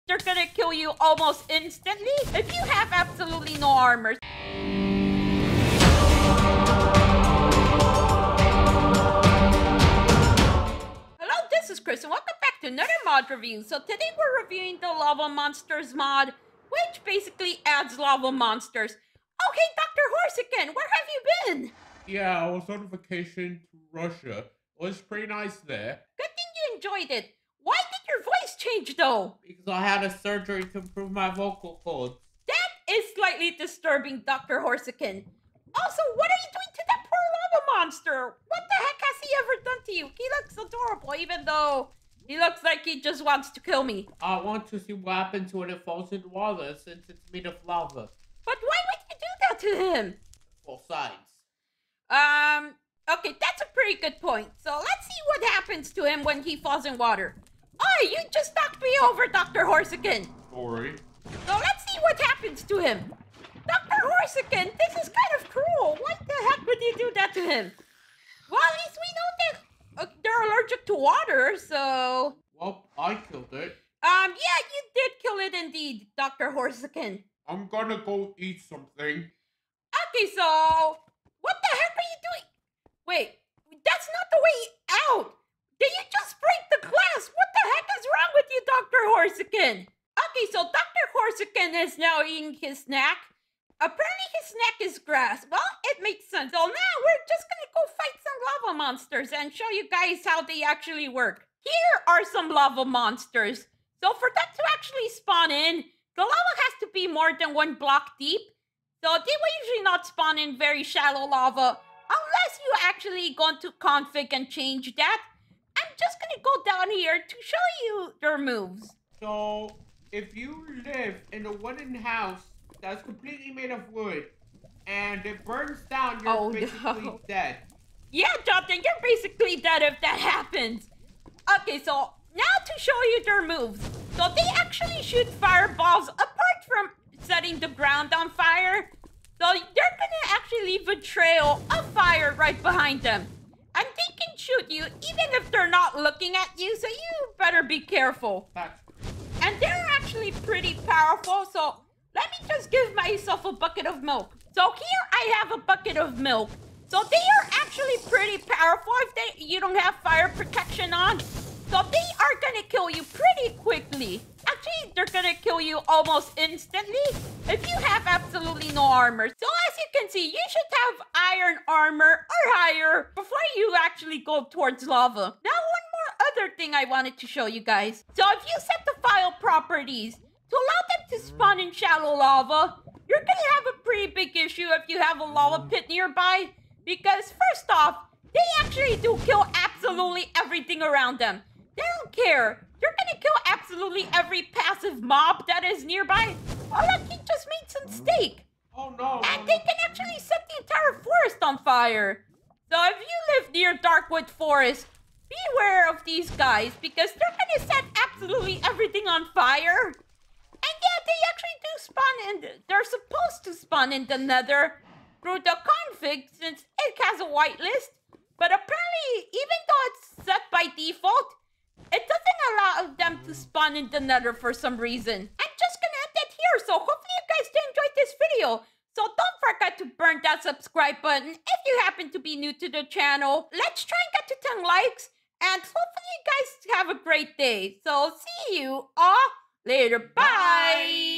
they're gonna kill you almost instantly if you have absolutely no armor. Hello, this is Chris, and welcome back to another mod review. So today we're reviewing the Lava Monsters mod, which basically adds lava monsters. Okay, Dr. Horsican, where have you been? Yeah, I was on vacation to Russia. It was pretty nice there. Good thing you enjoyed it. Why did your voice change though? Because I had a surgery to improve my vocal cords. That is slightly disturbing, Dr. Horsican. Also, what are you doing to that poor lava monster? What the heck has he ever done to you? He looks adorable, even though he looks like he just wants to kill me. I want to see what happens when it falls in water since it's made of lava. But why would you do that to him? For science. Okay, that's a pretty good point. So let's see what happens to him when he falls in water. Oh, you just knocked me over, Dr. Horsican. Sorry. So let's see what happens to him. Dr. Horsican, this is kind of cruel. Why the heck would you do that to him? Well, at least we know that they're allergic to water, so... Well, I killed it. Yeah, you did kill it indeed, Dr. Horsican. I'm gonna go eat something. Okay, so... What the heck are you doing? Wait, that's not the way out. Did you just break the glass? What the heck is wrong with you, Dr. Horsican? Okay, so Dr. Horsican is now eating his snack. Apparently his snack is grass. Well, it makes sense. So now we're just gonna go fight some lava monsters and show you guys how they actually work. Here are some lava monsters. So for them to actually spawn in, the lava has to be more than 1 block deep. So they will usually not spawn in very shallow lava unless you actually go to config and change that. I'm just gonna go down here to show you their moves. So, if you live in a wooden house that's completely made of wood and it burns down, you're basically dead. Yeah, Jonathan, you're basically dead if that happens. Okay, so now to show you their moves. So they actually shoot fireballs apart from setting the ground on fire. So they're gonna actually leave a trail of fire right behind them. And they can shoot you even if they're not looking at you, so you better be careful. And they're actually pretty powerful, so let me just give myself a bucket of milk. So here I have a bucket of milk. So they are actually pretty powerful if you don't have fire protection on. So they are gonna kill you pretty quickly. Actually, they're gonna kill you almost instantly if you have absolutely no armor. So as you can see, you should have iron armor or higher before you actually go towards lava. Now, one more other thing I wanted to show you guys. So if you set the file properties to allow them to spawn in shallow lava, you're gonna have a pretty big issue if you have a lava pit nearby. Because first off, they actually do kill absolutely everything around them. They don't care. They're gonna kill absolutely every passive mob that is nearby. Oh look, he just made some steak. Oh no. And they can actually set the entire forest on fire. So if you live near Darkwood Forest, beware of these guys because they're gonna set absolutely everything on fire. And yeah, they actually do spawn in, they're supposed to spawn in the nether through the config since it has a whitelist. But apparently, even though it's set by default, it doesn't allow them to spawn in the nether for some reason. I'm just gonna end it here, so hopefully you guys did enjoy this video. So don't forget to burn that subscribe button if you happen to be new to the channel. Let's try and get to 10 likes, and hopefully you guys have a great day. So see you all later. Bye!